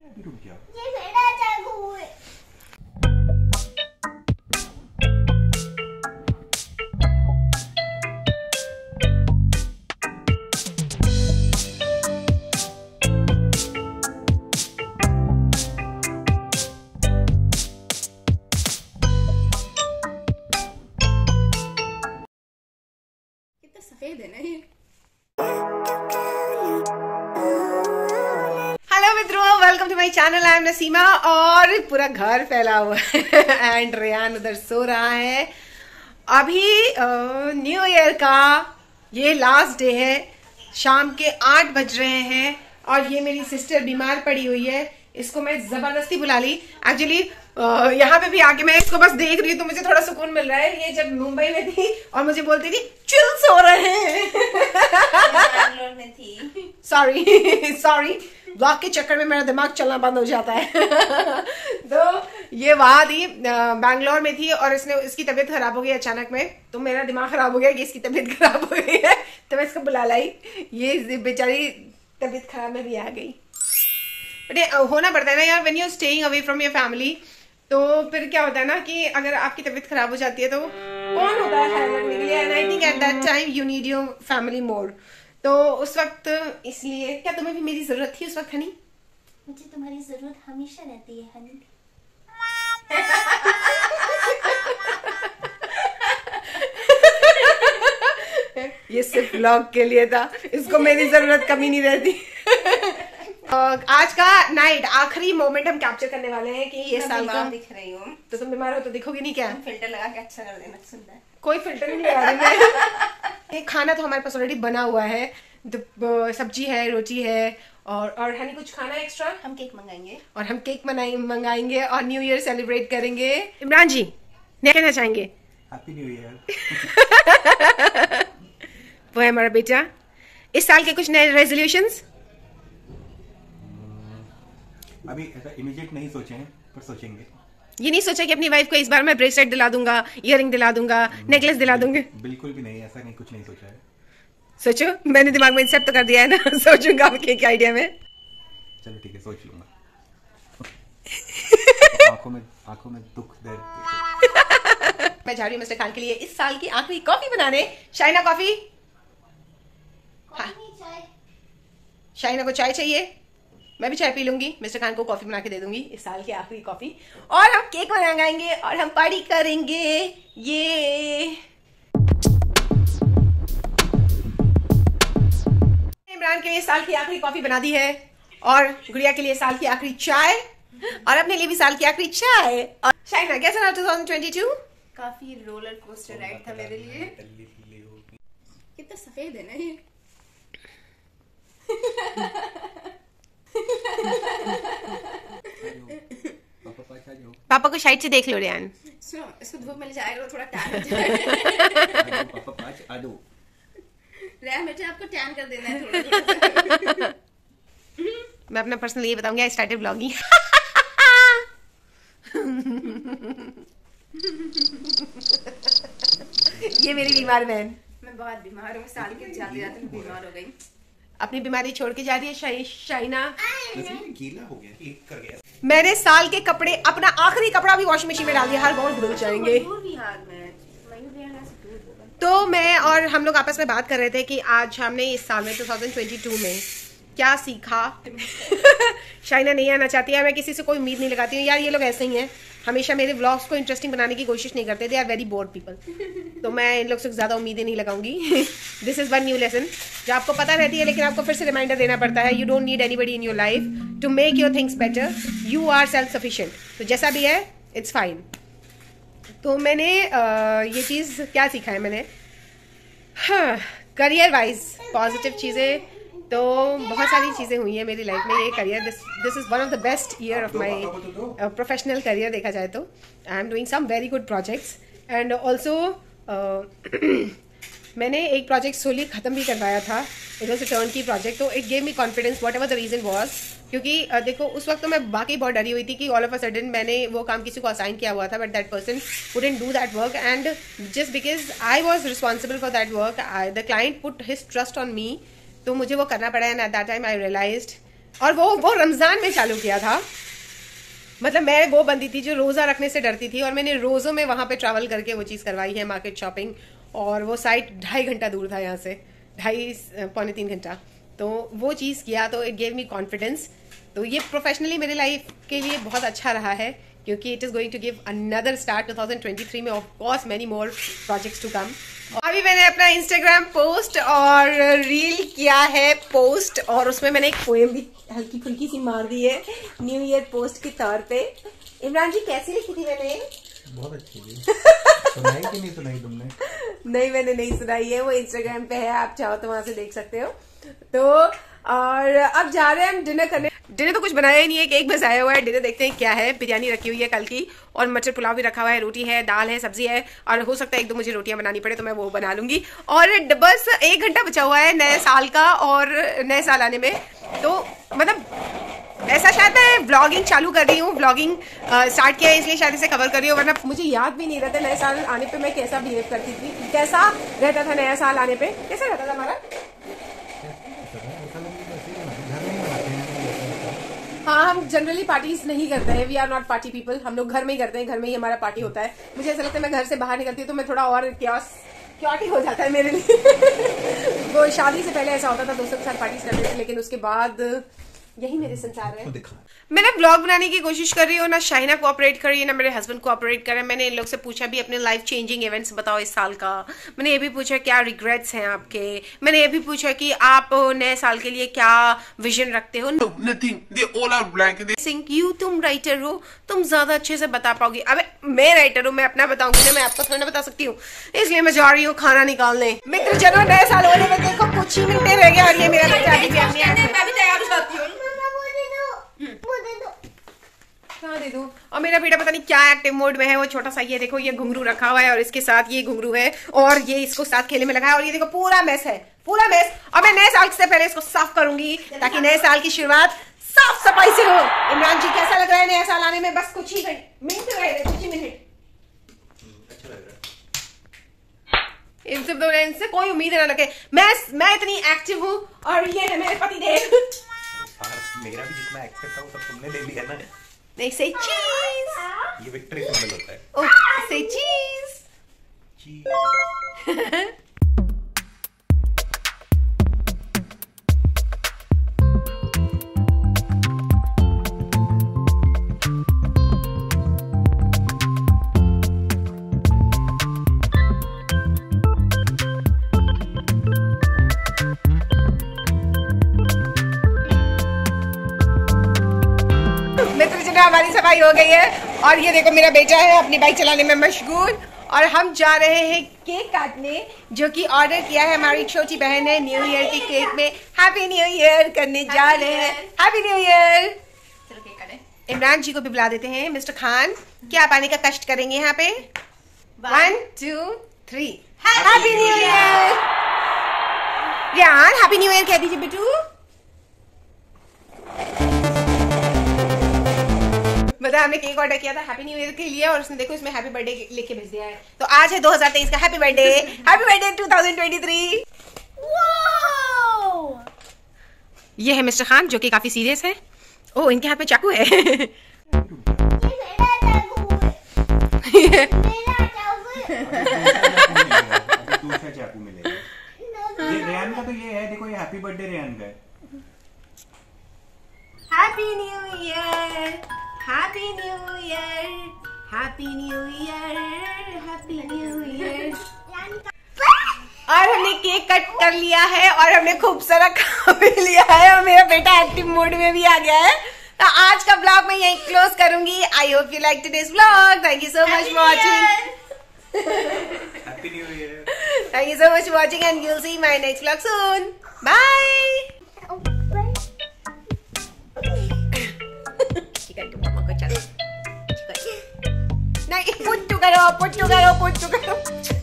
अभी रुक जाओ। कितना सफेद है ना ये। हेलो मित्रों, welcome to my channel. I am Nasima और पूरा घर फैला हुआ है एंड रेयान उधर सो रहा है। अभी न्यू ईयर का ये लास्ट डे है, शाम के 8 बज रहे हैं और ये मेरी सिस्टर बीमार पड़ी हुई है। इसको मैं जबरदस्ती बुला ली। एक्चुअली यहाँ पे भी आके मैं इसको बस देख रही हूँ तो मुझे थोड़ा सुकून मिल रहा है। ये जब मुंबई में थी और मुझे बोलती थी चिल सो रहे हैं, बैंगलोर में थी। सॉरी ब्लॉक के चक्कर में मेरा दिमाग चलना बंद हो जाता है। तो ये वहां थी, बैंगलोर में थी और इसकी तबीयत खराब हो गई अचानक में। तो मेरा दिमाग खराब हो गया कि इसकी तबीयत खराब हो गई है, तो मैं इसको बुला लाई। ये बेचारी तबीयत खराब में भी आ गई। बट होना पड़ता है ना यार, when you are staying away from your family. तो फिर क्या होता है ना कि अगर आपकी तबीयत खराब हो जाती है तो कौन होता है ख्याल रखने के लिए। And I think at that time you need your family more. तो उस वक्त इसलिए, क्या तुम्हें भी मेरी जरूरत थी उस वक्त हनी? मुझे तुम्हारी जरूरत हमेशा रहती है हनी। ये सिर्फ व्लॉग के लिए था, इसको मेरी जरूरत कभी नहीं रहती। आज का नाइट आखिरी मोमेंट हम कैप्चर करने वाले हैं कि ये साल का। दिख रही हूँ तो तुम बीमार हो तो दिखोगी नहीं क्या? फिल्टर लगा के अच्छा कर देना। सुंदर कोई फिल्टर नहीं लगा रही मैं। ये खाना तो हमारे पास ऑलरेडी बना हुआ है। सब्जी है, रोटी है और हनी कुछ खाना एक्स्ट्रा। हम केक मंगाएंगे और हम केक मंगाएंगे और न्यू ईयर सेलिब्रेट करेंगे। इमरान जी क्या कहना चाहेंगे? Happy new year. वो है हमारा बेटा। इस साल के कुछ नए रेजोल्यूशंस? अभी ऐसा इमीडिएट नहीं सोचे हैं, पर सोचेंगे। ये नहीं सोचा कि अपनी वाइफ को इस बार मैं ब्रेसलेट दिला दूंगा, इयररिंग दिला दूंगा, नेकलेस दिला दूंगे? बिल्कुल भी नहीं, ऐसा नहीं, कुछ नहीं सोचा है। सोचो, मैंने दिमाग में सेट तो कर दिया है ना। सोचूंगा आपके क्या आइडिया में। चलो ठीक है, सोच लूंगा। आंखों में दुख दर्द। मैं जा रही हूँ मिस्टर खान के लिए इस साल की आखिरी कॉफी बनाने। शाइना कॉफी? हाँ, शाइना को चाय चाहिए, मैं भी चाय पी लूंगी। मिस्टर खान को कॉफी बना के दे दूंगी, इस साल की आखिरी कॉफी। और हम केक मंगाएंगे और हम पार्टी करेंगे। ये इमरान के लिए साल की आखिरी कॉफी बना दी है और गुड़िया के लिए साल की आखिरी चाय और अपने लिए भी साल की आखिरी चाय। और शाइना कैसा रहा 2022? काफी रोलर कोस्टर राइड था मेरे लिए। कितना सफेद है ना ये। पापा को साइड से देख लो रेयान। सुनो, इसको धूप में ले जाएगा थोड़ा टैन हो जाएगा। रेयान बेटा आपको टैन कर देना है थोड़ा। मैं अपना पर्सनल ये बताऊंगी, आई स्टार्टेड ब्लॉगिंग। ये मेरी बीमार बहन। मैं बहुत बीमार हूँ, साल के जाते जाते बीमार हो गई। अपनी बीमारी छोड़ के जा रही है शाइना। गीला हो गया, लीक कर गया। मैंने साल के कपड़े, अपना आखिरी कपड़ा भी वॉशिंग मशीन में डाल दिया, हर बहुत धुल जाएंगे। तो मैं और हम लोग आपस में बात कर रहे थे कि आज हमने इस साल में 2022 में क्या सीखा। शाइना नहीं आना चाहती है, मैं किसी से कोई उम्मीद नहीं लगाती हूँ यार। ये लोग ऐसे ही हैं, हमेशा मेरे व्लॉग्स को इंटरेस्टिंग बनाने की कोशिश नहीं करते। They are very bored people. तो मैं इन लोग से ज्यादा उम्मीदें नहीं लगाऊंगी। This is one new lesson जो आपको पता रहती है, लेकिन आपको फिर से रिमाइंडर देना पड़ता है। You don't need anybody in your life to make your things better. You are self sufficient. तो जैसा भी है इट्स फाइन। तो मैंने ये चीज क्या सीखा है मैंने, हाँ, करियर वाइज पॉजिटिव चीजें तो बहुत सारी चीजें हुई हैं मेरी लाइफ में। ये career, this is one of the best year of my professional career देखा जाए तो। I am doing some very good projects and also मैंने एक प्रोजेक्ट सोली खत्म भी करवाया था। It was a turnkey project. तो it gave me confidence whatever the reason was. क्योंकि देखो उस वक्त तो मैं बाकी बहुत डरी हुई थी कि ऑल ऑफ अ सडन मैंने वो काम किसी को असाइन किया हुआ था, but that person wouldn't do that work and just because I was responsible for that work the client put his trust on me. तो मुझे वो करना पड़ा and at that time I realised और वो रमजान में चालू किया था। मतलब मैं वो बंदी थी जो रोजा रखने से डरती थी, और मैंने रोजों में वहां पे ट्रैवल करके वो चीज करवाई है, मार्केट शॉपिंग। और वो साइट 2.5 घंटा दूर था यहाँ से, 2.5-3 घंटा। तो वो चीज किया तो इट गेव मी कॉन्फिडेंस। तो ये प्रोफेशनली मेरे लाइफ के लिए बहुत अच्छा रहा है, क्योंकि it is going to give another start 2023 में। Of course many more projects to come. अभी मैंने अपना इंस्टाग्राम पोस्ट और रील किया है पोस्ट, और उसमें मैंने एक पोएम भी हल्की फुल्की सी मार दी है न्यू ईयर पोस्ट के तौर पे। इमरान जी कैसी लिखी थी मैंने? बहुत अच्छी थी। सुनाई कि नहीं सुनाई तुमने? नहीं, मैंने नहीं सुनाई है, वो इंस्टाग्राम पे है, आप चाहो तो वहां से देख सकते हो। तो और अब जा रहे हैं हम डिनर करने। डिनर तो कुछ बनाया ही नहीं है, केक बस आया हुआ है। डिनर देखते हैं क्या है। बिरयानी रखी हुई है कल की, और मटर पुलाव भी रखा हुआ है, रोटी है, दाल है, सब्जी है, और हो सकता है 1-2 मुझे रोटियां बनानी पड़े तो मैं वो बना लूंगी। और बस 1 घंटा बचा हुआ है नए साल का, और नए साल आने में तो मतलब ऐसा शायद मैं व्लॉगिंग चालू कर रही हूँ, व्लॉगिंग स्टार्ट किया है इसलिए शायद इसे कवर कर रही हूँ, वरना मुझे याद भी नहीं रहता नए साल आने पे मैं कैसा बिहेव करती थी, कैसा रहता था नया साल आने पे, कैसा रहता था हमारा। हाँ, हम जनरली पार्टीज नहीं करते हैं, we are not party people. हम लोग घर में ही करते हैं, घर में ही हमारा पार्टी होता है। मुझे ऐसा लगता है मैं घर से बाहर निकलती हूँ तो मैं थोड़ा और क्योटिक हो जाता है मेरे लिए। वो शादी से पहले ऐसा होता था, दोस्तों के साथ पार्टीज करते थे, लेकिन उसके बाद यही मेरे संसार है। मैंने ब्लॉग बनाने की कोशिश कर रही हूँ, ना शाइना कोऑपरेट कर रही है, ना मेरे हस्बैंड कोऑपरेट कर रहे हैं। मैंने इन लोग से पूछा भी अपने लाइफ चेंजिंग इवेंट्स बताओ इस साल का। मैंने ये भी पूछा क्या रिग्रेट्स हैं आपके। मैंने ये भी पूछा कि आप नए साल के लिए क्या विजन रखते हो। यू तुम राइटर हो, तुम ज्यादा अच्छे से बता पाओगी। अबे मैं राइटर हूँ, मैं अपना बताऊंगी ना, मैं आपको थोड़ा ना बता सकती हूँ, इसलिए मैं जा रही हूँ खाना निकालने। मित्र जनों, नए साल होने में देखो कुछ ही मिनट रह गया, और ये मेरा बच्चा अभी मैं भी तैयार हो जाती हूँ। हाँ दे दो। और मेरा बेटा पता नहीं क्या एक्टिव मोड में है, वो छोटा सा ये देखो, ये घुंघरू रखा हुआ है, और इसके साथ ये घुंघरू है, और ये इसको साथ खेलने में लगा है, और ये देखो पूरा मेस है, पूरा मेस। और मैं नए साल से पहले इसको साफ करूंगी ताकि नए साल की शुरुआत साफ सफाई से हो। इमरान जी कैसा लग रहा है नया साल आने में? बस कुछ ही मिनट रह गए, कुछ ही मिनट। इनसे कोई उम्मीद ना लगे, मैं इतनी एक्टिव हूँ, और ये है मेरे पति देव। मेरा भी जितना एक्सेप्ट था वो सब तुमने ले लिया ना। नहीं, से चीज, ये विक्ट्री सिंबल होता है। ओह, से चीज। हमारी सफाई हो गई है, और ये देखो मेरा बेटा है अपनी बाइक चलाने में मशगूल, और हम जा रहे हैं केक काटने, जो कि ऑर्डर किया है हमारी छोटी बहन ने न्यू ईयर की केक में। हैप्पी न्यू ईयर करने जा रहे हैं। Happy new year. चलो केक काटें। इमरान जी को भी बुला देते हैं। मिस्टर खान, क्या आप आने का कष्ट करेंगे यहाँ पे? 1 2 3 happy new year. Riyan happy new year कह दीजिए बेटू। बता, हमने केक ऑर्डर किया था हैप्पी न्यू ईयर के लिए, और उसने देखो इसमें हैप्पी बर्थडे लिख के भेज दिया है। तो आज है 2023 का हैप्पी बर्थडे 2023। ये है मिस्टर खान, जो कि काफी सीरियस है। ओह, इनके हाथ में चाकू है। दूसरा चाकू मिलेगा। ये रेयान का तो ये है, देखो ये हैप्पी बर्थडे रेयान का है। Happy new year, happy new year, happy new year, happy new year. और हमने केक कट कर लिया है, और हमने खूब सारा खा भी लिया है, और मेरा बेटा एक्टिव मोड में भी आ गया है। तो आज का ब्लॉग मैं यहीं क्लोज करूंगी। I hope you like today's blog. Thank you so much for watching. Happy new year. Thank you so much for watching, and you'll see my next vlog soon. Bye. नहीं, पुट्टू करो।